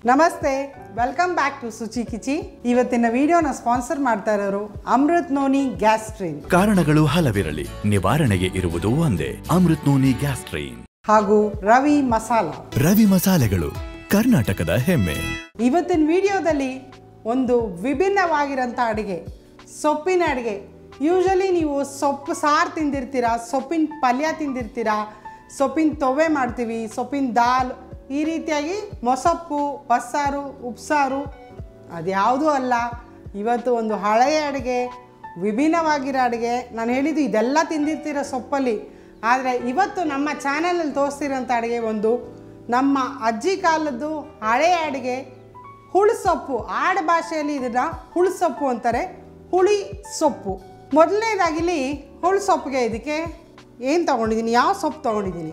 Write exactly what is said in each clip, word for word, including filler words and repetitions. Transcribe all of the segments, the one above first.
ನಮಸ್ತೆ, welcome back to Suchi Kichi. ಇವತ್ತಿನ ವಿಡಿಯೋನ ಸ್ಪಾನ್ಸರ್ ಮಾಡ್ತಾ ಇರೋರು ಅಮೃತ್ ನೋನಿ ಗ್ಯಾಸ್ಟ್ರೈನ್. ಕಾರಣಗಳು ಹಲವಿರಲಿ, ನಿವಾರಣೆಗೆ ಇರುವುದು ಒಂದೇ, ಅಮೃತ್ ನೋನಿ ಗ್ಯಾಸ್ಟ್ರೈನ್. ಹಾಗೂ ರವಿ ಮಸಾಲ. ರವಿ ಮಸಾಲೆಗಳು ಕರ್ನಾಟಕದ ಹೆಮ್ಮೆ. ಇವತ್ತಿನ ವಿಡಿಯೋದಲ್ಲಿ ಒಂದು ವಿಭಿನ್ನವಾಗಿರೋಂಥ ಅಡುಗೆ, ಸೊಪ್ಪಿನ ಅಡುಗೆ. ಯೂಶಲಿ ನೀವು ಸೊಪ್ಪು ಸಾರು ತಿಂದಿರ್ತೀರಾ, ಸೊಪ್ಪಿನ ಪಲ್ಯ ತಿಂದಿರ್ತೀರಾ, ಸೊಪ್ಪಿನ ತೊವೆ ಮಾಡ್ತೀವಿ, ಸೊಪ್ಪಿನ ದಾಲ್, ಈ ರೀತಿಯಾಗಿ ಮೊಸಪ್ಪು, ಬಸ್ಸಾರು, ಉಪ್ಸಾರು, ಅದ್ಯಾವುದೂ ಅಲ್ಲ. ಇವತ್ತು ಒಂದು ಹಳೆಯ ಅಡುಗೆ, ವಿಭಿನ್ನವಾಗಿರೋ ಅಡುಗೆ. ನಾನು ಹೇಳಿದ್ದು ಇದೆಲ್ಲ ತಿಂದಿರ್ತೀರ ಸೊಪ್ಪಲ್ಲಿ, ಆದರೆ ಇವತ್ತು ನಮ್ಮ ಚಾನಲಲ್ಲಿ ತೋರಿಸ್ತಿರೋಂಥ ಅಡುಗೆ ಒಂದು ನಮ್ಮ ಅಜ್ಜಿ ಕಾಲದ್ದು ಹಳೆಯ ಅಡುಗೆ, ಹುಳುಸೊಪ್ಪು. ಆಡು ಭಾಷೆಯಲ್ಲಿ ಇದನ್ನು ಹುಳುಸೊಪ್ಪು ಅಂತಾರೆ, ಹುಳಿ ಸೊಪ್ಪು. ಮೊದಲನೇದಾಗಿಲ್ಲಿ ಹುಳುಸೊಪ್ಪಿಗೆ ಇದಕ್ಕೆ ಏನು ತೊಗೊಂಡಿದ್ದೀನಿ, ಯಾವ ಸೊಪ್ಪು ತೊಗೊಂಡಿದ್ದೀನಿ?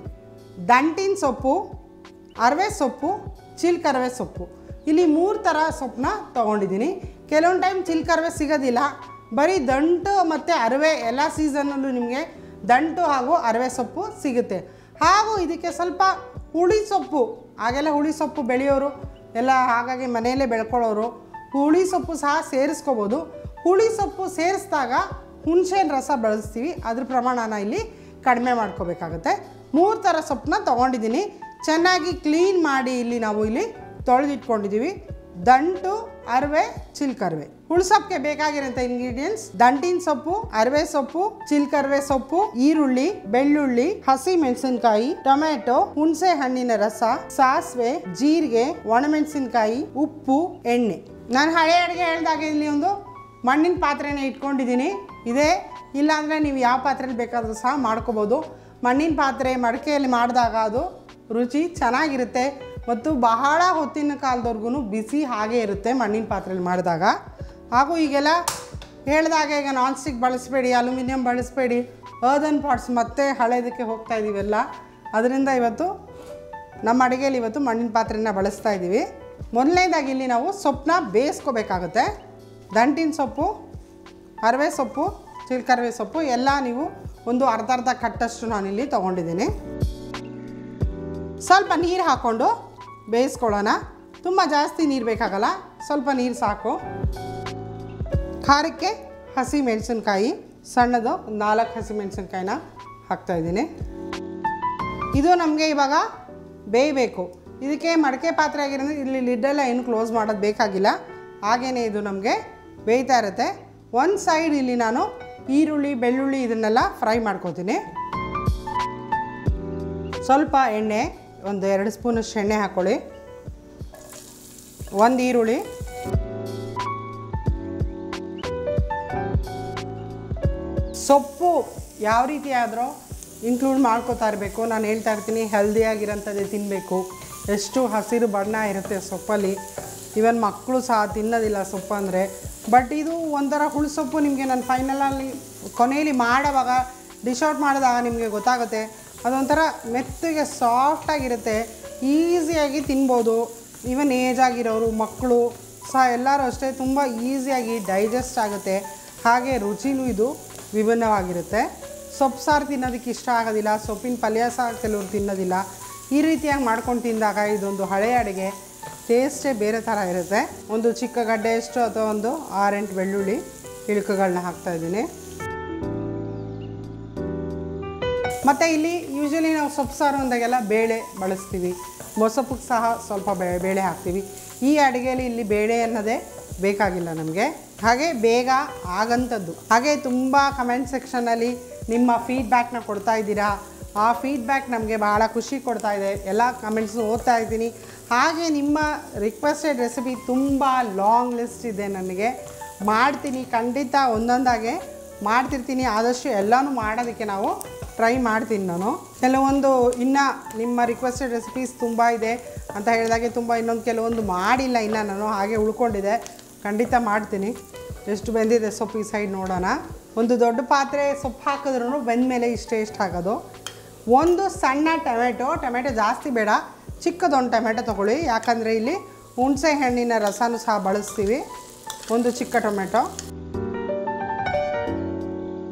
ದಂಟಿನ ಸೊಪ್ಪು, ಅರವೆ ಸೊಪ್ಪು, ಚಿಲ್ಕರವೆ ಸೊಪ್ಪು. ಇಲ್ಲಿ ಮೂರು ಥರ ಸೊಪ್ಪನ್ನ ತೊಗೊಂಡಿದ್ದೀನಿ. ಕೆಲವೊಂದು ಟೈಮ್ ಚಿಲ್ಕರವೆ ಸಿಗೋದಿಲ್ಲ, ಬರೀ ದಂಟು ಮತ್ತು ಅರವೆ ಎಲ್ಲ ಸೀಸನ್ನಲ್ಲೂ ನಿಮಗೆ ದಂಟು ಹಾಗೂ ಅರವೆ ಸೊಪ್ಪು ಸಿಗುತ್ತೆ. ಹಾಗೂ ಇದಕ್ಕೆ ಸ್ವಲ್ಪ ಹುಳಿ ಸೊಪ್ಪು, ಹಾಗೆಲ್ಲ ಹುಳಿ ಸೊಪ್ಪು ಬೆಳೆಯೋರು ಎಲ್ಲ, ಹಾಗಾಗಿ ಮನೆಯಲ್ಲೇ ಬೆಳ್ಕೊಳ್ಳೋರು ಹುಳಿ ಸೊಪ್ಪು ಸಹ ಸೇರಿಸ್ಕೋಬೋದು. ಹುಳಿ ಸೊಪ್ಪು ಸೇರಿಸಿದಾಗ ಹುಣಸೆಹಣ್ಣು ರಸ ಬಳಸ್ತೀವಿ, ಅದ್ರ ಪ್ರಮಾಣನ ಇಲ್ಲಿ ಕಡಿಮೆ ಮಾಡ್ಕೋಬೇಕಾಗತ್ತೆ. ಮೂರು ಥರ ಸೊಪ್ಪನ್ನ ತೊಗೊಂಡಿದ್ದೀನಿ. ಚೆನ್ನಾಗಿ ಕ್ಲೀನ್ ಮಾಡಿ ಇಲ್ಲಿ ನಾವು ಇಲ್ಲಿ ತೊಳೆದಿಟ್ಕೊಂಡಿದ್ದೀವಿ. ದಂಟು, ಅರವೆ, ಚಿಲ್ಕರವೆ. ಹುಳುಸೊಪ್ಪಿಗೆ ಬೇಕಾಗಿರೋಂಥ ಇಂಗ್ರೀಡಿಯೆಂಟ್ಸ್: ದಂಟಿನ ಸೊಪ್ಪು, ಅರವೆ ಸೊಪ್ಪು, ಚಿಲ್ಕರವೆ ಸೊಪ್ಪು, ಈರುಳ್ಳಿ, ಬೆಳ್ಳುಳ್ಳಿ, ಹಸಿ ಮೆಣಸಿನಕಾಯಿ, ಟೊಮೆಟೊ, ಹುಣಸೆ ಹಣ್ಣಿನ ರಸ, ಸಾಸಿವೆ, ಜೀರಿಗೆ, ಒಣಮೆಣಸಿನಕಾಯಿ, ಉಪ್ಪು, ಎಣ್ಣೆ. ನಾನು ಹಳೆ ಅಡುಗೆ ಹೇಳಿದಾಗ ಇಲ್ಲಿ ಒಂದು ಮಣ್ಣಿನ ಪಾತ್ರೆನ ಇಟ್ಕೊಂಡಿದ್ದೀನಿ. ಇದೇ ಇಲ್ಲಾಂದರೆ ನೀವು ಯಾವ ಪಾತ್ರೆಯಲ್ಲಿ ಬೇಕಾದರೂ ಸಹ ಮಾಡ್ಕೋಬೋದು. ಮಣ್ಣಿನ ಪಾತ್ರೆ, ಮಡಿಕೆಯಲ್ಲಿ ಮಾಡಿದಾಗ ಅದು ರುಚಿ ಚೆನ್ನಾಗಿರುತ್ತೆ ಮತ್ತು ಬಹಳ ಹೊತ್ತಿನ ಕಾಲದವರೆಗೂ ಬಿಸಿ ಹಾಗೇ ಇರುತ್ತೆ ಮಣ್ಣಿನ ಪಾತ್ರೆಯಲ್ಲಿ ಮಾಡಿದಾಗ. ಹಾಗೂ ಈಗೆಲ್ಲ ಹೇಳಿದಾಗ ಈಗ ನಾನ್ ಸ್ಟಿಕ್ ಬಳಸಬೇಡಿ, ಅಲ್ಯೂಮಿನಿಯಂ ಬಳಸಬೇಡಿ, ಅರ್ದನ್ ಪಾಟ್ಸ್ ಮತ್ತೆ ಹಳೆಯದಕ್ಕೆ ಹೋಗ್ತಾ ಇದ್ದೀವೆಲ್ಲ. ಅದರಿಂದ ಇವತ್ತು ನಮ್ಮ ಅಡುಗೆಯಲ್ಲಿ ಇವತ್ತು ಮಣ್ಣಿನ ಪಾತ್ರೆನ ಬಳಸ್ತಾ ಇದ್ದೀವಿ. ಮೊದಲನೇದಾಗಿ ಇಲ್ಲಿ ನಾವು ಸೊಪ್ಪನ್ನ ಬೇಯಿಸ್ಕೋಬೇಕಾಗುತ್ತೆ. ದಂಟಿನ ಸೊಪ್ಪು, ಅರವೆ ಸೊಪ್ಪು, ಚಿಲ್ಕರವೆ ಸೊಪ್ಪು ಎಲ್ಲ ನೀವು ಒಂದು ಅರ್ಧ ಅರ್ಧ ಕಟ್ಟಷ್ಟು ನಾನಿಲ್ಲಿ ತೊಗೊಂಡಿದ್ದೀನಿ. ಸ್ವಲ್ಪ ನೀರು ಹಾಕ್ಕೊಂಡು ಬೇಯಿಸ್ಕೊಳ್ಳೋಣ. ತುಂಬ ಜಾಸ್ತಿ ನೀರು ಬೇಕಾಗಲ್ಲ, ಸ್ವಲ್ಪ ನೀರು ಸಾಕು. ಖಾರಕ್ಕೆ ಹಸಿ ಮೆಣಸಿನ್ಕಾಯಿ, ಸಣ್ಣದು ನಾಲ್ಕು ಹಸಿ ಮೆಣಸಿನ್ಕಾಯಿನ ಹಾಕ್ತಾಯಿದ್ದೀನಿ. ಇದು ನಮಗೆ ಇವಾಗ ಬೇಯಬೇಕು. ಇದಕ್ಕೆ ಮಡಿಕೆ ಪಾತ್ರೆ ಆಗಿರೋದ್ರೆ ಇಲ್ಲಿ ಲಿಡ್ಡೆಲ್ಲ ಏನು ಕ್ಲೋಸ್ ಮಾಡೋದು ಬೇಕಾಗಿಲ್ಲ, ಹಾಗೆಯೇ ಇದು ನಮಗೆ ಬೇಯ್ತಾ ಇರುತ್ತೆ. ಒಂದು ಸೈಡ್ ಇಲ್ಲಿ ನಾನು ಈರುಳ್ಳಿ, ಬೆಳ್ಳುಳ್ಳಿ ಇದನ್ನೆಲ್ಲ ಫ್ರೈ ಮಾಡ್ಕೋತೀನಿ. ಸ್ವಲ್ಪ ಎಣ್ಣೆ, ಒಂದು ಎರಡು ಸ್ಪೂನಷ್ಟು ಎಣ್ಣೆ ಹಾಕ್ಕೊಳ್ಳಿ. ಒಂದು ಈರುಳ್ಳಿ, ಸೊಪ್ಪು ಯಾವ ರೀತಿ ಆದರೂ ಇನ್ಕ್ಲೂಡ್ ಮಾಡ್ಕೋತಾ ಇರಬೇಕು. ನಾನು ಹೇಳ್ತಾ ಇರ್ತೀನಿ ಹೆಲ್ದಿಯಾಗಿರೋಂಥದ್ದೇ ತಿನ್ನಬೇಕು. ಎಷ್ಟು ಹಸಿರು ಬಣ್ಣ ಇರುತ್ತೆ ಸೊಪ್ಪಲ್ಲಿ, ಈವನ್ ಮಕ್ಕಳು ಸಹ ತಿನ್ನೋದಿಲ್ಲ ಸೊಪ್ಪು ಅಂದರೆ. ಬಟ್ ಇದು ಒಂಥರ ಹುಳುಸೊಪ್ಪು ನಿಮಗೆ ನಾನು ಫೈನಲಲ್ಲಿ ಕೊನೆಯಲ್ಲಿ ಮಾಡೋವಾಗ ಡಿಶ್ ಔಟ್ ಮಾಡಿದಾಗ ನಿಮಗೆ ಗೊತ್ತಾಗುತ್ತೆ, ಅದೊಂಥರ ಮೆತ್ತಗೆ ಸಾಫ್ಟಾಗಿರುತ್ತೆ, ಈಸಿಯಾಗಿ ತಿನ್ಬೋದು. ಈವನ್ ಏಜ್ ಆಗಿರೋರು, ಮಕ್ಕಳು ಸಹ ಎಲ್ಲರೂ ಅಷ್ಟೇ ತುಂಬ ಈಸಿಯಾಗಿ ಡೈಜೆಸ್ಟ್ ಆಗುತ್ತೆ. ಹಾಗೆ ರುಚಿನೂ ಇದು ವಿಭಿನ್ನವಾಗಿರುತ್ತೆ. ಸೊಪ್ಪು ಸಾರು ತಿನ್ನೋದಕ್ಕೆ ಇಷ್ಟ ಆಗೋದಿಲ್ಲ, ಸೊಪ್ಪಿನ ಪಲ್ಯ ಸಹ ಕೆಲವರು ತಿನ್ನೋದಿಲ್ಲ. ಈ ರೀತಿಯಾಗಿ ಮಾಡ್ಕೊಂಡು ತಿಂದಾಗ ಇದೊಂದು ಹಳೆಯ ಅಡುಗೆ ಟೇಸ್ಟೇ ಬೇರೆ ಥರ ಇರುತ್ತೆ. ಒಂದು ಚಿಕ್ಕ ಗಡ್ಡೆಯಷ್ಟು ಅಥವಾ ಒಂದು ಆರೆಂಟು ಬೆಳ್ಳುಳ್ಳಿ ಇಳುಕುಗಳನ್ನ ಹಾಕ್ತಾಯಿದ್ದೀನಿ. ಮತ್ತು ಇಲ್ಲಿ ಯೂಶಲಿ ನಾವು ಸೊಪ್ಪು ಸಾರು ಅಂದಾಗೆಲ್ಲ ಬೇಳೆ ಬಳಸ್ತೀವಿ, ಮೊಸಪ್ಪಿಗೆ ಸಹ ಸ್ವಲ್ಪ ಬೇ ಬೇಳೆ ಹಾಕ್ತೀವಿ. ಈ ಅಡುಗೆಯಲ್ಲಿ ಇಲ್ಲಿ ಬೇಳೆ ಅನ್ನೋದೇ ಬೇಕಾಗಿಲ್ಲ ನಮಗೆ, ಹಾಗೆ ಬೇಗ ಆಗಂಥದ್ದು. ಹಾಗೆ ತುಂಬ ಕಮೆಂಟ್ ಸೆಕ್ಷನಲ್ಲಿ ನಿಮ್ಮ ಫೀಡ್ಬ್ಯಾಕ್ನ ಕೊಡ್ತಾ ಇದ್ದೀರಾ. ಆ ಫೀಡ್ಬ್ಯಾಕ್ ನಮಗೆ ಬಹಳ ಖುಷಿ ಕೊಡ್ತಾ ಇದೆ. ಎಲ್ಲ ಕಮೆಂಟ್ಸ್ನು ಓದ್ತಾ ಇದ್ದೀನಿ. ಹಾಗೆ ನಿಮ್ಮ ರಿಕ್ವೆಸ್ಟೆಡ್ ರೆಸಿಪಿ ತುಂಬ ಲಾಂಗ್ ಲಿಸ್ಟ್ ಇದೆ, ನನಗೆ ಮಾಡ್ತೀನಿ, ಖಂಡಿತ ಒಂದೊಂದಾಗೆ ಮಾಡ್ತಿರ್ತೀನಿ. ಆದಷ್ಟು ಎಲ್ಲನೂ ಮಾಡೋದಕ್ಕೆ ನಾವು ಟ್ರೈ ಮಾಡ್ತೀನಿ ನಾನು. ಕೆಲವೊಂದು ಇನ್ನು ನಿಮ್ಮ ರಿಕ್ವೆಸ್ಟೆಡ್ ರೆಸಿಪೀಸ್ ತುಂಬ ಇದೆ ಅಂತ ಹೇಳಿದಾಗೆ ತುಂಬ ಇನ್ನೊಂದು ಕೆಲವೊಂದು ಮಾಡಿಲ್ಲ ಇನ್ನು ನಾನು, ಹಾಗೆ ಉಳ್ಕೊಂಡಿದೆ. ಖಂಡಿತ ಮಾಡ್ತೀನಿ. ಎಷ್ಟು ಬೆಂದಿದೆ ಸೊಪ್ಪು ಈ ಸೈಡ್ ನೋಡೋಣ. ಒಂದು ದೊಡ್ಡ ಪಾತ್ರೆ ಸೊಪ್ಪು ಹಾಕಿದ್ರೂ ಬೆಂದಮೇಲೆ ಇಷ್ಟೇ ಇಷ್ಟು ಹಾಕೋದು. ಒಂದು ಸಣ್ಣ ಟೊಮೆಟೊ, ಟೊಮೆಟೊ ಜಾಸ್ತಿ ಬೇಡ, ಚಿಕ್ಕದೊಂದು ಟೊಮೆಟೊ ತೊಗೊಳ್ಳಿ, ಯಾಕಂದರೆ ಇಲ್ಲಿ ಹುಣಸೆ ಹಣ್ಣಿನ ರಸನೂ ಸಹ ಬಳಸ್ತೀವಿ. ಒಂದು ಚಿಕ್ಕ ಟೊಮೆಟೊ,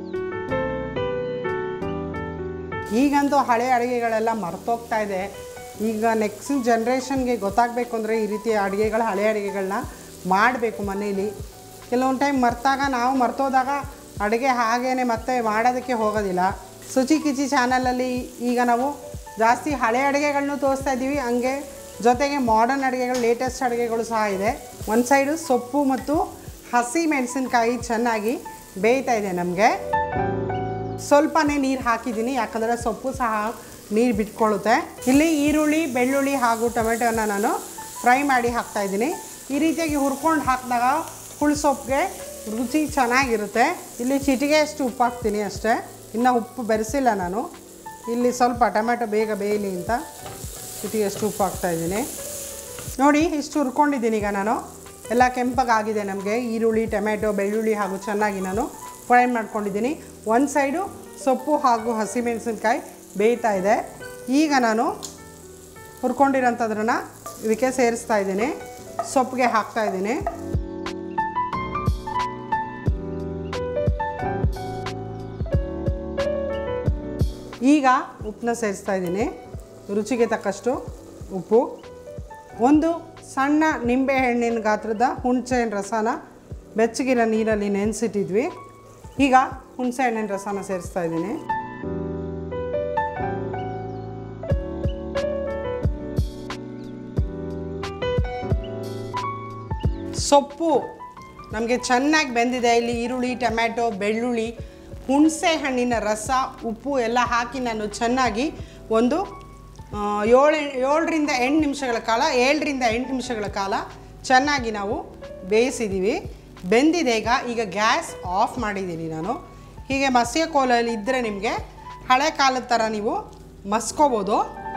ಈಗಂತೂ ಹಳೆ ಅಡುಗೆಗಳೆಲ್ಲ ಮರ್ತೋಗ್ತಾ ಇದೆ. ಈಗ ನೆಕ್ಸ್ಟ್ ಜನ್ರೇಷನ್ಗೆ ಗೊತ್ತಾಗಬೇಕು ಅಂದರೆ ಈ ರೀತಿ ಅಡುಗೆಗಳು ಹಳೆ ಅಡುಗೆಗಳನ್ನ ಮಾಡಬೇಕು ಮನೇಲಿ. ಕೆಲವೊಂದು ಟೈಮ್ ಮರ್ತಾಗ ನಾವು ಮರ್ತೋದಾಗ ಅಡುಗೆ ಹಾಗೇ ಮತ್ತೆ ಮಾಡೋದಕ್ಕೆ ಹೋಗೋದಿಲ್ಲ. ಶುಚಿ ಕಿಚಿ ಚಾನಲಲ್ಲಿ ಈಗ ನಾವು ಜಾಸ್ತಿ ಹಳೆ ಅಡುಗೆಗಳನ್ನೂ ತೋರಿಸ್ತಾ ಇದ್ದೀವಿ, ಹಂಗೆ ಜೊತೆಗೆ ಮಾಡರ್ನ್ ಅಡುಗೆಗಳು ಲೇಟೆಸ್ಟ್ ಅಡುಗೆಗಳು ಸಹ ಇದೆ. ಒಂದು ಸೈಡು ಸೊಪ್ಪು ಮತ್ತು ಹಸಿ ಮೆಣಸಿನ್ಕಾಯಿ ಚೆನ್ನಾಗಿ ಬೇಯ್ತಾ ಇದೆ. ನಮಗೆ ಸ್ವಲ್ಪನೇ ನೀರು ಹಾಕಿದ್ದೀನಿ, ಯಾಕಂದರೆ ಸೊಪ್ಪು ಸಹ ನೀರು ಬಿಟ್ಕೊಳ್ಳುತ್ತೆ. ಇಲ್ಲಿ ಈರುಳ್ಳಿ, ಬೆಳ್ಳುಳ್ಳಿ ಹಾಗೂ ಟೊಮೆಟೊನ ನಾನು ಫ್ರೈ ಮಾಡಿ ಹಾಕ್ತಾಯಿದ್ದೀನಿ. ಈ ರೀತಿಯಾಗಿ ಹುರ್ಕೊಂಡು ಹಾಕಿದಾಗ ಹುಳಿ ಸೊಪ್ಪಿಗೆ ರುಚಿ ಚೆನ್ನಾಗಿರುತ್ತೆ. ಇಲ್ಲಿ ಚಿಟಿಗೆಯಷ್ಟು ಉಪ್ಪು ಹಾಕ್ತೀನಿ ಅಷ್ಟೇ, ಇನ್ನು ಉಪ್ಪು ಬೆರೆಸಿಲ್ಲ ನಾನು. ಇಲ್ಲಿ ಸ್ವಲ್ಪ ಟೊಮೆಟೊ ಬೇಗ ಬೇಯಲಿ ಅಂತ ಚಿಟಿಗೆಯಷ್ಟು ಉಪ್ಪು ಹಾಕ್ತಾಯಿದ್ದೀನಿ. ನೋಡಿ ಇಷ್ಟು ಹುರ್ಕೊಂಡಿದ್ದೀನಿ. ಈಗ ನಾನು ಎಲ್ಲ ಕೆಂಪಗಾಗಿದೆ ನಮಗೆ. ಈರುಳ್ಳಿ, ಟೊಮೆಟೊ, ಬೆಳ್ಳುಳ್ಳಿ ಹಾಗೂ ಚೆನ್ನಾಗಿ ನಾನು ಫ್ರೈ ಮಾಡ್ಕೊಂಡಿದ್ದೀನಿ. ಒಂದು ಸೈಡು ಸೊಪ್ಪು ಹಾಗೂ ಹಸಿಮೆಣಸಿನ್ಕಾಯಿ ಬೇಯ್ತಾ ಇದೆ. ಈಗ ನಾನು ಹುರ್ಕೊಂಡಿರೋಂಥದ್ರನ್ನ ಇದಕ್ಕೆ ಸೇರಿಸ್ತಾ ಇದ್ದೀನಿ, ಸೊಪ್ಪಿಗೆ ಹಾಕ್ತಾಯಿದ್ದೀನಿ. ಈಗ ಉಪ್ಪನ್ನ ಸೇರಿಸ್ತಾ ಇದ್ದೀನಿ, ರುಚಿಗೆ ತಕ್ಕಷ್ಟು ಉಪ್ಪು. ಒಂದು ಸಣ್ಣ ನಿಂಬೆಹಣ್ಣಿನ ಗಾತ್ರದ ಹುಣಸೆಹಣ್ಣಿನ ರಸನ ಬೆಚ್ಚಗಿರೋ ನೀರಲ್ಲಿ ನೆನೆಸಿಟ್ಟಿದ್ವಿ. ಈಗ ಹುಣಸೆ ಹಣ್ಣಿನ ರಸನ ಸೇರಿಸ್ತಾ ಇದ್ದೀನಿ. ಸೊಪ್ಪು ನಮಗೆ ಚೆನ್ನಾಗಿ ಬೆಂದಿದೆ. ಇಲ್ಲಿ ಈರುಳ್ಳಿ, ಟೊಮ್ಯಾಟೊ, ಬೆಳ್ಳುಳ್ಳಿ, ಹುಣಸೆ ಹಣ್ಣಿನ ರಸ, ಉಪ್ಪು ಎಲ್ಲ ಹಾಕಿ ನಾನು ಚೆನ್ನಾಗಿ ಒಂದು ಏಳು ಏಳರಿಂದ ಎಂಟು ನಿಮಿಷಗಳ ಕಾಲ ಏಳರಿಂದ ಎಂಟು ನಿಮಿಷಗಳ ಕಾಲ ಚೆನ್ನಾಗಿ ನಾವು ಬೇಯಿಸಿದ್ದೀವಿ. ಬೆಂದಿದೆ. ಈಗ ಈಗ ಗ್ಯಾಸ್ ಆಫ್ ಮಾಡಿದ್ದೀನಿ ನಾನು. ಹೀಗೆ ಮಸಿಗೆ ಕೋಲಲ್ಲಿ ಇದ್ದರೆ ನಿಮಗೆ ಹಳೆ ಕಾಲದ ಥರ ನೀವು ಮಸ್ಕೋಬೋದು.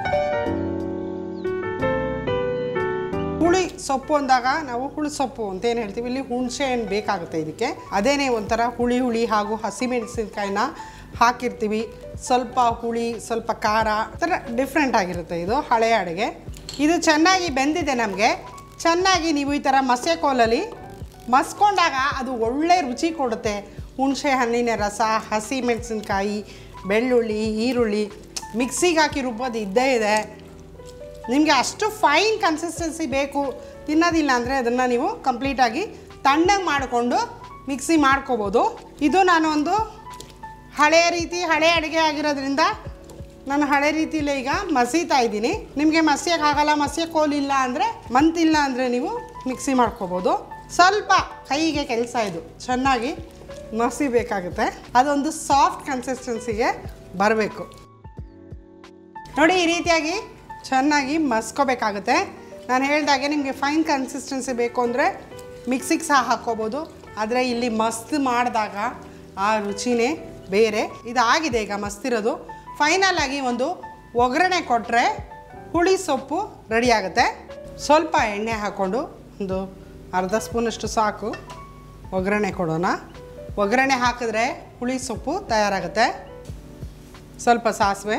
ಹುಳಿ ಸೊಪ್ಪು ಅಂದಾಗ ನಾವು ಹುಳಿ ಸೊಪ್ಪು ಅಂತ ಏನು ಹೇಳ್ತೀವಿ, ಇಲ್ಲಿ ಹುಣಸೆ ಹಣ್ಣು ಬೇಕಾಗುತ್ತೆ ಇದಕ್ಕೆ. ಅದೇನೇ ಒಂಥರ ಹುಳಿ ಹುಳಿ ಹಾಗೂ ಹಸಿಮೆಣಸಿನ್ಕಾಯಿನ ಹಾಕಿರ್ತೀವಿ. ಸ್ವಲ್ಪ ಹುಳಿ, ಸ್ವಲ್ಪ ಖಾರ, ಥರ ಡಿಫ್ರೆಂಟ್ ಆಗಿರುತ್ತೆ ಇದು ಹಳೆಯ ಅಡುಗೆ. ಇದು ಚೆನ್ನಾಗಿ ಬೆಂದಿದೆ. ನಮಗೆ ಚೆನ್ನಾಗಿ ನೀವು ಈ ಥರ ಮಸೆ ಕೋಲಲ್ಲಿ ಮಸ್ಕೊಂಡಾಗ ಅದು ಒಳ್ಳೆ ರುಚಿ ಕೊಡುತ್ತೆ. ಹುಣಸೆ ಹಣ್ಣಿನ ರಸ, ಹಸಿ ಮೆಣಸಿನ್ಕಾಯಿ, ಬೆಳ್ಳುಳ್ಳಿ, ಈರುಳ್ಳಿ ಮಿಕ್ಸಿಗೆ ಹಾಕಿ ರುಬ್ಬೋದು ಇದ್ದೇ ಇದೆ. ನಿಮಗೆ ಅಷ್ಟು ಫೈನ್ ಕನ್ಸಿಸ್ಟೆನ್ಸಿ ಬೇಕು ತಿನ್ನೋದಿಲ್ಲ ಅಂದರೆ ಅದನ್ನು ನೀವು ಕಂಪ್ಲೀಟಾಗಿ ತಣ್ಣಗೆ ಮಾಡಿಕೊಂಡು ಮಿಕ್ಸಿ ಮಾಡ್ಕೋಬೋದು. ಇದು ನಾನು ಒಂದು ಹಳೆಯ ರೀತಿ ಹಳೆ ಅಡುಗೆ ಆಗಿರೋದ್ರಿಂದ ನಾನು ಹಳೆ ರೀತಿಯಲ್ಲೇ ಈಗ ಮಸೀತಾ ಇದ್ದೀನಿ. ನಿಮಗೆ ಮಸಿಯೋಕೆ ಆಗಲ್ಲ, ಮಸಿಯ ಕೋಲಿಲ್ಲ ಅಂದರೆ ಮಂತಿಲ್ಲ ಅಂದರೆ ನೀವು ಮಿಕ್ಸಿ ಮಾಡ್ಕೋಬೋದು. ಸ್ವಲ್ಪ ಕೈಗೆ ಕೆಲಸ ಇದು, ಚೆನ್ನಾಗಿ ಮಸಿಬೇಕಾಗುತ್ತೆ. ಅದೊಂದು ಸಾಫ್ಟ್ ಕನ್ಸಿಸ್ಟೆನ್ಸಿಗೆ ಬರಬೇಕು. ನೋಡಿ ಈ ರೀತಿಯಾಗಿ ಚೆನ್ನಾಗಿ ಮಸ್ಕೋಬೇಕಾಗುತ್ತೆ. ನಾನು ಹೇಳಿದಾಗೆ ನಿಮಗೆ ಫೈನ್ ಕನ್ಸಿಸ್ಟೆನ್ಸಿ ಬೇಕು ಅಂದರೆ ಮಿಕ್ಸಿಗೆ ಸಹ ಹಾಕ್ಕೋಬೋದು. ಆದರೆ ಇಲ್ಲಿ ಮಸ್ತ್ ಮಾಡಿದಾಗ ಆ ರುಚಿನೇ ಬೇರೆ. ಇದಾಗಿದೆ ಈಗ ಮಸ್ತಿರೋದು. ಫೈನಲ್ ಆಗಿ ಒಂದು ಒಗ್ಗರಣೆ ಕೊಟ್ಟರೆ ಹುಳಿ ಸೊಪ್ಪು ರೆಡಿ ಆಗುತ್ತೆ. ಸ್ವಲ್ಪ ಎಣ್ಣೆ ಹಾಕ್ಕೊಂಡು ಒಂದು ಅರ್ಧ ಸ್ಪೂನಷ್ಟು ಸಾಕು ಒಗ್ಗರಣೆ ಕೊಡೋಣ. ಒಗ್ಗರಣೆ ಹಾಕಿದ್ರೆ ಹುಳಿ ಸೊಪ್ಪು ತಯಾರಾಗುತ್ತೆ. ಸ್ವಲ್ಪ ಸಾಸಿವೆ,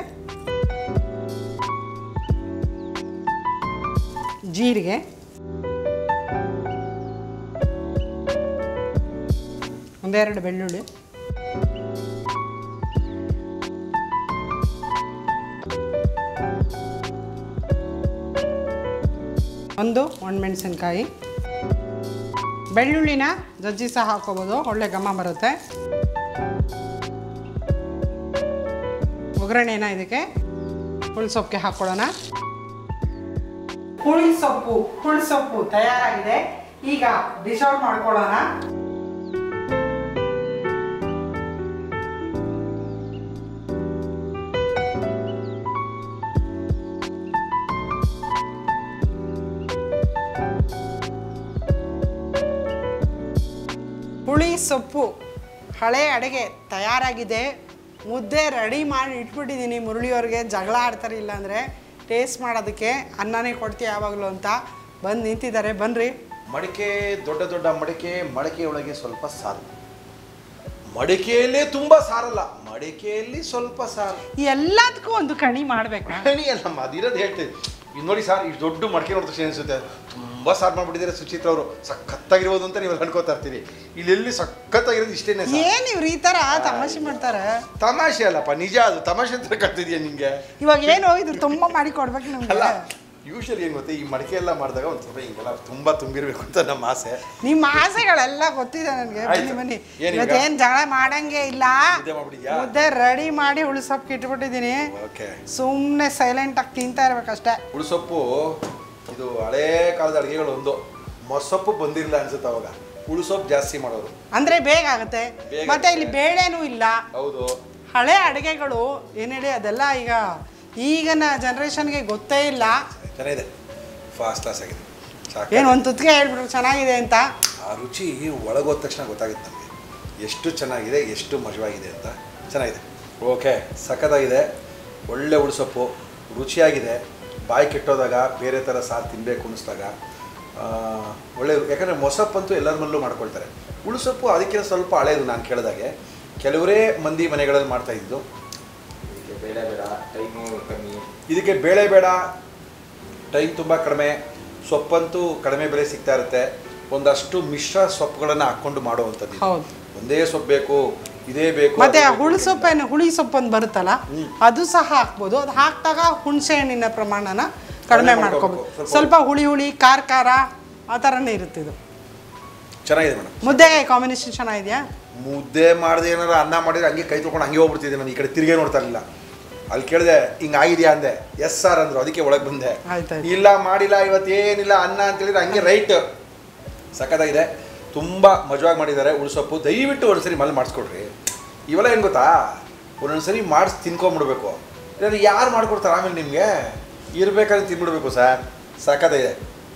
ಜೀರಿಗೆ, ಒಂದೆರಡು ಬೆಳ್ಳುಳ್ಳಿ, ಒಂದು ಒಣಮೆಣಸಿನ್ಕಾಯಿ. ಬೆಳ್ಳುಳ್ಳಿನ ಜಜ್ಜಿ ಸಹ ಹಾಕ್ಕೋಬೋದು, ಒಳ್ಳೆ ಘಮ ಬರುತ್ತೆ. ಒಗ್ಗರಣೆನ ಇದಕ್ಕೆ ಹುಳಿ ಸೊಪ್ಪಿಗೆ ಹಾಕ್ಕೊಳ್ಳೋಣ. ಹುಳಿ ಸೊಪ್ಪು ಹುಳಿ ಸೊಪ್ಪು ತಯಾರಾಗಿದೆ. ಈಗ ಡಿಶ್ ಔಟ್ ಮಾಡ್ಕೊಳ್ಳೋಣ. ಹುಳಿ ಸೊಪ್ಪು ಹಳೆ ಅಡುಗೆ ತಯಾರಾಗಿದೆ. ಮುದ್ದೆ ರೆಡಿ ಮಾಡಿ ಇಟ್ಬಿಟ್ಟಿದ್ದೀನಿ. ಮುರಳಿಯವ್ರಿಗೆ ಜಗಳ ಆಡ್ತಾರೆ ಇಲ್ಲಾಂದರೆ ಟೇಸ್ಟ್ ಮಾಡೋದಕ್ಕೆ. ಅನ್ನನೇ ಕೊಡ್ತೀವಿ ಯಾವಾಗಲೂ ಅಂತ ಬಂದು ನಿಂತಿದ್ದಾರೆ. ಬನ್ನಿರಿ. ಮಡಿಕೆ ದೊಡ್ಡ ದೊಡ್ಡ ಮಡಿಕೆ, ಮಡಿಕೆಯೊಳಗೆ ಸ್ವಲ್ಪ ಸಾರು. ಮಡಿಕೆಯಲ್ಲೇ ತುಂಬ ಸಾರಲ್ಲ, ಮಡಿಕೆಯಲ್ಲಿ ಸ್ವಲ್ಪ ಸಾರು. ಎಲ್ಲದಕ್ಕೂ ಒಂದು ಕಣಿ ಮಾಡಬೇಕು. ಕಣಿ ಅಲ್ಲಮ್ಮ, ಅದಿರೋದು ಹೇಳ್ತೀವಿ. ಇದು ನೋಡಿ ಸರ್ ಇಷ್ಟು ದೊಡ್ಡ ಮಡಕೆ ನೋಡಿದ ತಕ್ಷಣ ಅನಿಸುತ್ತೆ ತುಂಬ ಸಾರು ಮಾಡಿಬಿಟ್ಟಿದ್ದಾರೆ ಸುಚಿತ್ರ ಅವರು, ಸಖತ್ತಾಗಿರ್ಬೋದು ಅಂತ ನೀವು ಅನ್ಕೋತಾ ಇರ್ತೀರಿ. ಇಲ್ಲೆಲ್ಲಿ ಸಖತ್ತಾಗಿರೋದು ಇಷ್ಟೇನೆ. ಏನು ಇವ್ರು ಈ ಥರ ತಮಾಷೆ ಮಾಡ್ತಾರೆ? ತಮಾಷೆ ಅಲ್ಲಪ್ಪ, ನಿಜ ಅದು. ತಮಾಷೆ ಅಂತ ಕಟ್ತಿದ್ಯಾ ನಿಂಗೆ? ಇವಾಗ ಏನು ಇದು ತುಂಬ ಮಾಡಿ ಕೊಡ್ಬೇಕು ನಮ್ಗೆ. ಅಲ್ಲ ಯೂಶಲಿ ಏನು ಗೊತ್ತೆ, ಈ ಮಡಕೆ ಎಲ್ಲ ಮಾಡಿದಾಗ ಒಂದು ಸ್ವಲ್ಪ ಹಿಂಗೆಲ್ಲ ತುಂಬ ತುಂಬಿರ್ಬೇಕು ಅಂತ ನಮ್ಮ ಆಸೆ. ನಿಮ್ಮ ಆಸೆಗಳೆಲ್ಲ ಗೊತ್ತಿದೆ ನನಗೆ. ಬನ್ನಿ ಬನ್ನಿ, ಇವತ್ತೇನು ಜಗಳ ಮಾಡಂಗೆ ಇಲ್ಲ. ಮುದ್ದೆ ರೆಡಿ ಮಾಡಿ ಹುಳಿಸೊಪ್ಪು ಇಟ್ಬಿಟ್ಟಿದ್ದೀನಿ. ಸುಮ್ಮನೆ ಸೈಲೆಂಟ್ ಆಗಿ ತಿಂತಾ ಇರ್ಬೇಕಷ್ಟೇ. ಹುಳಿಸೊಪ್ಪು ಇದು ಹಳೇ ಕಾಲದ ಅಡುಗೆಗಳು. ಒಂದು ಮೊಸೊಪ್ಪು ಬಂದಿರಲಿಲ್ಲ ಅನ್ಸುತ್ತೆ ಅವಾಗ, ಹುಳಿಸೊಪ್ಪು ಜಾಸ್ತಿ ಮಾಡೋರು. ಅಂದ್ರೆ ಬೇಗ ಆಗುತ್ತೆ, ಮತ್ತೆ ಇಲ್ಲಿ ಬೇಳೆನೂ ಇಲ್ಲ. ಹೌದು, ಹಳೆ ಅಡುಗೆಗಳು ಏನು ಹೇಳಿ ಅದೆಲ್ಲ ಈಗ ಈಗಿನ ಜನ್ರೇಷನ್ಗೆ ಗೊತ್ತೇ ಇಲ್ಲ. ಚೆನ್ನಾಗಿದೆ, ಫಾಸ್ಟ್ ಕ್ಲಾಸ್ ಆಗಿದೆ. ಏನು ಒಂದು ತುತ್ತಿಗೆ ಹೇಳ್ಬಿಟ್ರು ಚೆನ್ನಾಗಿದೆ ಅಂತ. ಆ ರುಚಿ ಒಳಗೋದ ತಕ್ಷಣ ಗೊತ್ತಾಗುತ್ತೆ ನಮಗೆ ಎಷ್ಟು ಚೆನ್ನಾಗಿದೆ, ಎಷ್ಟು ಮಜವಾಗಿದೆ ಅಂತ. ಚೆನ್ನಾಗಿದೆ, ಓಕೆ, ಸಖತ್ತಾಗಿದೆ. ಒಳ್ಳೆ ಹುಳಿಸೊಪ್ಪು, ರುಚಿಯಾಗಿದೆ. ಬಾಯಿ ಕೆಟ್ಟೋದಾಗ ಬೇರೆ ಥರ ಸಾರು ತಿನ್ನಬೇಕು ಅನ್ನಿಸ್ದಾಗ ಒಳ್ಳೆ. ಯಾಕಂದರೆ ಮೊಸಪ್ಪಂತೂ ಎಲ್ಲರ ಮನೆಯಲ್ಲೂ ಮಾಡ್ಕೊಳ್ತಾರೆ. ಹುಳಿಸೊಪ್ಪು ಅದಕ್ಕಿಂತ ಸ್ವಲ್ಪ ಹಳೇದು. ನಾನು ಕೇಳಿದಾಗೆ ಕೆಲವರೇ ಮಂದಿ ಮನೆಗಳಲ್ಲಿ ಮಾಡ್ತಾಯಿದ್ದು. ಬೇಳೆ ಬೇಡ, ಟೈಮು ಕಮ್ಮಿ. ಇದಕ್ಕೆ ಬೇಳೆ ಬೇಡ, ಟೈಮ್ ತುಂಬ ಕಡಿಮೆ, ಸೊಪ್ಪಂತೂ ಕಡಿಮೆ ಬೆಲೆ ಸಿಗ್ತಾ ಇರುತ್ತೆ. ಒಂದಷ್ಟು ಮಿಶ್ರ ಸೊಪ್ಪುಗಳನ್ನು ಹಾಕ್ಕೊಂಡು ಮಾಡುವಂಥದ್ದು. ಒಂದೇ ಸೊಪ್ಪು ಬೇಕು, ಇದೇ ಬೇಕು. ಮತ್ತೆ ಹುಳಿ ಸೊಪ್ಪೇನು ಹುಳಿ ಸೊಪ್ಪೊಂದು ಬರುತ್ತಲ್ಲ, ಅದು ಸಹ ಹಾಕ್ಬೋದು. ಅದು ಹಾಕಿದಾಗ ಹುಣಸೆ ಹಣ್ಣಿನ ಪ್ರಮಾಣನ ಕಡಿಮೆ ಮಾಡ್ಕೋಬೋದು. ಸ್ವಲ್ಪ ಹುಳಿ ಹುಳಿ ಖಾರ ಖಾರ ಆ ಥರನೇ ಇರುತ್ತೆ. ಇದು ಚೆನ್ನಾಗಿದೆ ಮೇಡಮ್. ಮುದ್ದೆಗೆ ಕಾಂಬಿನೇಷನ್ ಚೆನ್ನಾಗಿದೆಯಾ? ಮುದ್ದೆ ಮಾಡಿದೆ ಏನಾರು ಅನ್ನ ಮಾಡಿದ್ರೆ ಹಂಗೆ ಕೈ ತೊಗೊಂಡು ಹಂಗೆ ಹೋಗ್ಬಿಡ್ತಿದ್ದೆ. ನಾನು ಈ ಕಡೆ ತಿರುಗೇ ನೋಡ್ತಾ ಇರಲಿಲ್ಲ. ಅಲ್ಲಿ ಕೇಳಿದೆ ಹಿಂಗೆ ಆಗಿದೆಯಾ ಅಂದೆ, ಎಸ್ ಸರ್ ಅಂದರು. ಅದಕ್ಕೆ ಒಳಗೆ ಬಂದೆ. ಇಲ್ಲ ಮಾಡಿಲ್ಲ ಇವತ್ತೇನಿಲ್ಲ ಅನ್ನ ಅಂತೇಳಿದ್ರೆ ಹಂಗೆ ರೈಟ್. ಸಖತ್ತಾಗಿದೆ, ತುಂಬ ಮಜವಾಗಿ ಮಾಡಿದ್ದಾರೆ. ಉಳಿಸೊಪ್ಪು ದಯವಿಟ್ಟು ಒಂದ್ಸರಿ ಮಲ್ಲಿ ಮಾಡಿಸ್ಕೊಡ್ರಿ. ಇವೆಲ್ಲ ಏನು ಗೊತ್ತಾ, ಒಂದೊಂದ್ಸರಿ ಮಾಡಿಸಿ ತಿನ್ಕೊಂಬಿಡ್ಬೇಕು. ಇಲ್ಲಾಂದ್ರೆ ಯಾರು ಮಾಡ್ಕೊಡ್ತಾರೆ ಆಮೇಲೆ ನಿಮಗೆ? ಇರಬೇಕಾದ್ರೆ ತಿನ್ಬಿಡ್ಬೇಕು ಸರ್. ಸಖತ್ತಾಗಿದೆ.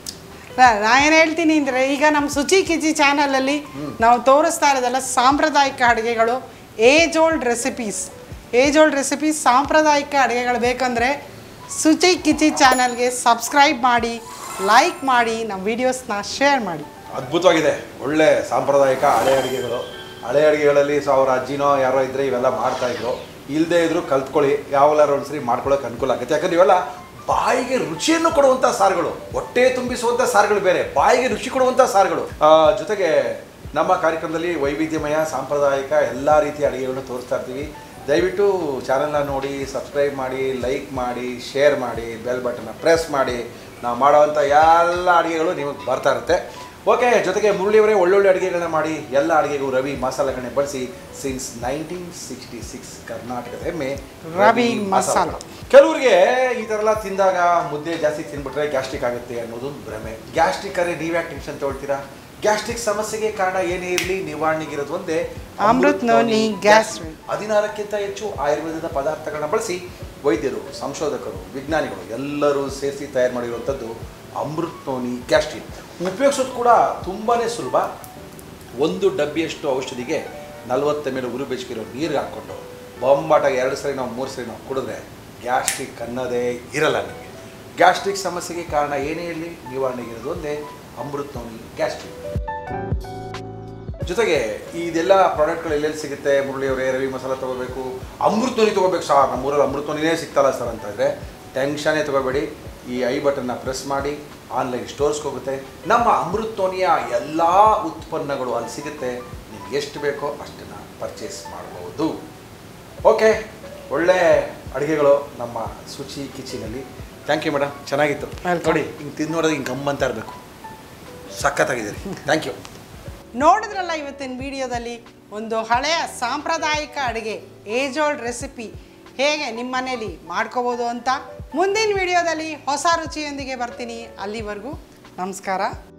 ನಾ ಏನು ಹೇಳ್ತೀನಿ ಅಂದರೆ, ಈಗ ನಮ್ಮ ಶುಚಿ ಕಿಚಿ ಚಾನಲಲ್ಲಿ ನಾವು ತೋರಿಸ್ತಾ ಇರೋದೆಲ್ಲ ಸಾಂಪ್ರದಾಯಿಕ ಅಡುಗೆಗಳು, age old recipes. Age old recipes ಸಾಂಪ್ರದಾಯಿಕ ಅಡುಗೆಗಳು ಬೇಕಂದರೆ ಶುಚಿ ಕಿಚಿ ಚಾನಲ್ಗೆ ಸಬ್ಸ್ಕ್ರೈಬ್ ಮಾಡಿ, ಲೈಕ್ ಮಾಡಿ, ನಮ್ಮ ವೀಡಿಯೋಸ್ನ ಶೇರ್ ಮಾಡಿ. ಅದ್ಭುತವಾಗಿದೆ, ಒಳ್ಳೆ ಸಾಂಪ್ರದಾಯಿಕ ಹಳೆ ಅಡುಗೆಗಳು. ಹಳೆ ಅಡುಗೆಗಳಲ್ಲಿ ಸಾವಿರ ಅಜ್ಜಿನೋ ಯಾರೋ ಇದ್ದರೆ ಇವೆಲ್ಲ ಮಾಡ್ತಾಯಿದ್ರು. ಇಲ್ಲದೇ ಇದ್ದರೂ ಕಲ್ತ್ಕೊಳ್ಳಿ, ಯಾವೆಲ್ಲಾರು ಒಂದ್ಸರಿ ಮಾಡ್ಕೊಳ್ಳೋಕೆ ಅನುಕೂಲ ಆಗುತ್ತೆ. ಯಾಕಂದರೆ ಇವೆಲ್ಲ ಬಾಯಿಗೆ ರುಚಿಯನ್ನು ಕೊಡುವಂಥ ಸಾರುಗಳು. ಹೊಟ್ಟೆ ತುಂಬಿಸುವಂಥ ಸಾರುಗಳು ಬೇರೆ, ಬಾಯಿಗೆ ರುಚಿ ಕೊಡುವಂಥ ಸಾರುಗಳು. ಜೊತೆಗೆ ನಮ್ಮ ಕಾರ್ಯಕ್ರಮದಲ್ಲಿ ವೈವಿಧ್ಯಮಯ ಸಾಂಪ್ರದಾಯಿಕ ಎಲ್ಲ ರೀತಿಯ ಅಡುಗೆಗಳನ್ನು ತೋರಿಸ್ತಾ ಇರ್ತೀವಿ. ದಯವಿಟ್ಟು ಚಾನಲ್ನ ನೋಡಿ, ಸಬ್ಸ್ಕ್ರೈಬ್ ಮಾಡಿ, ಲೈಕ್ ಮಾಡಿ, ಶೇರ್ ಮಾಡಿ, ಬೆಲ್ ಬಟನ್ನ ಪ್ರೆಸ್ ಮಾಡಿ. ನಾವು ಮಾಡೋವಂಥ ಎಲ್ಲ ಅಡುಗೆಗಳು ನಿಮಗೆ ಬರ್ತಾ ಇರುತ್ತೆ. ಓಕೆ, ಜೊತೆಗೆ ಮುರಳಿಯವರೇ ಒಳ್ಳೊಳ್ಳೆ ಅಡುಗೆಗಳನ್ನ ಮಾಡಿ ಎಲ್ಲ ಅಡುಗೆಗೂ ರವಿ ಮಸಾಲೆಗಳನ್ನೇ ಬಳಸಿ ಸಿನ್ಸ್ ನೈನ್ಟೀನ್ ಸಿಕ್ಸ್ಟಿ ಸಿಕ್ಸ್ ಕರ್ನಾಟಕದ ಹೆಮ್ಮೆ ರವಿ ಮಸಾಲ. ಕೆಲವರಿಗೆ ಈ ಥರ ಎಲ್ಲ ತಿಂದಾಗ ಮುದ್ದೆ ಜಾಸ್ತಿ ತಿಂದ್ಬಿಟ್ರೆ ಗ್ಯಾಸ್ಟ್ರಿಕ್ ಆಗುತ್ತೆ ಅನ್ನೋದು ಭ್ರಮೆ. ಗ್ಯಾಸ್ಟ್ರಿಕ್ ಆದರೆ ನೀವ್ಯಾಕೆ ಟೆನ್ಷನ್ ತೊಗೊಳ್ತೀರಾ? ಗ್ಯಾಸ್ಟ್ರಿಕ್ ಸಮಸ್ಯೆಗೆ ಕಾರಣ ಏನೇ ಇರಲಿ ನಿವಾರಣೆಗಿರೋದು ಒಂದೇ ಅಮೃತ್ ನೋನಿ ಗ್ಯಾಸ್ಟ್ರಿಕ್. ಹದಿನಾರಕ್ಕಿಂತ ಹೆಚ್ಚು ಆಯುರ್ವೇದದ ಪದಾರ್ಥಗಳನ್ನ ಬಳಸಿ ವೈದ್ಯರು, ಸಂಶೋಧಕರು, ವಿಜ್ಞಾನಿಗಳು ಎಲ್ಲರೂ ಸೇರಿಸಿ ತಯಾರು ಮಾಡಿರುವಂಥದ್ದು ಅಮೃತ್ ನೋನಿ ಗ್ಯಾಸ್ಟ್ರಿಕ್. ಉಪಯೋಗಿಸೋದು ಕೂಡ ತುಂಬಾ ಸುಲಭ. ಒಂದು ಡಬ್ಬಿಯಷ್ಟು ಔಷಧಿಗೆ ನಲ್ವತ್ತು ಎಮ್ ಎಲ್ ಉರು ಬೆಚ್ಚಗಿರೋ ನೀರು ಹಾಕ್ಕೊಂಡು ಬೊಂಬಾಟ ಎರಡು ಸರಿ ನಾವು ಮೂರು ಸರಿ ನಾವು ಕುಡಿದ್ರೆ ಗ್ಯಾಸ್ಟ್ರಿಕ್ ಅನ್ನೋದೇ ಇರಲ್ಲ ನಿಮಗೆ. ಗ್ಯಾಸ್ಟ್ರಿಕ್ ಸಮಸ್ಯೆಗೆ ಕಾರಣ ಏನೇ ಇರಲಿ ನಿವಾರಣೆಗಿರೋದು ಒಂದೇ ಅಮೃತ್ ನೋನಿ ಗ್ಯಾಸ್ಟ್ರಿಕ್. ಜೊತೆಗೆ ಇದೆಲ್ಲ ಪ್ರಾಡಕ್ಟ್ಗಳು ಎಲ್ಲೆಲ್ಲಿ ಸಿಗುತ್ತೆ? ಮುರಳಿಯವರೇ ರವಿ ಮಸಾಲ ತೊಗೋಬೇಕು, ಅಮೃತ್ ನೋನಿ ತೊಗೋಬೇಕು ಸರ್, ನಮ್ಮೂರಲ್ಲಿ ಅಮೃತ್ ನೋನಿನೇ ಸಿಗ್ತಲ್ಲ ಸರ್ ಅಂತ ಇದ್ದರೆ ಟೆನ್ಷನ್ನೇ ತೊಗೋಬೇಡಿ. ಈ ಐ ಬಟನ್ನ ಪ್ರೆಸ್ ಮಾಡಿ ಆನ್ಲೈನ್ ಸ್ಟೋರ್ಸ್ಗೆ ಹೋಗುತ್ತೆ. ನಮ್ಮ ಅಮೃತ್ ನೋನಿಯ ಎಲ್ಲ ಉತ್ಪನ್ನಗಳು ಅಲ್ಲಿ ಸಿಗುತ್ತೆ. ನಿಮ್ಗೆ ಎಷ್ಟು ಬೇಕೋ ಅಷ್ಟನ್ನು ಪರ್ಚೇಸ್ ಮಾಡ್ಬೋದು. ಓಕೆ, ಒಳ್ಳೆ ಅಡುಗೆಗಳು ನಮ್ಮ ಶುಚಿ ಕಿಚಿನಲ್ಲಿ. ಥ್ಯಾಂಕ್ ಯು ಮೇಡಮ್, ಚೆನ್ನಾಗಿತ್ತು. ನೋಡಿ ಹಿಂಗೆ ತಿಂದು ನೋಡೋದು ಹಿಂಗೆ ಗಮ್ಮಂತ ಇರಬೇಕು. ಸಖತ್ತಾಗಿದ್ದೀರಿ, ಥ್ಯಾಂಕ್ ಯು. ನೋಡಿದ್ರಲ್ಲ ಇವತ್ತಿನ ವಿಡಿಯೋದಲ್ಲಿ ಒಂದು ಹಳೆಯ ಸಾಂಪ್ರದಾಯಿಕ ಅಡುಗೆ ಏಜ್ ಓಲ್ಡ್ ರೆಸಿಪಿ ಹೇಗೆ ನಿಮ್ಮ ಮನೇಲಿ ಮಾಡ್ಕೋಬೋದು ಅಂತ. ಮುಂದಿನ ವಿಡಿಯೋದಲ್ಲಿ ಹೊಸ ರುಚಿಯೊಂದಿಗೆ ಬರ್ತೀನಿ. ಅಲ್ಲಿವರೆಗೂ ನಮಸ್ಕಾರ.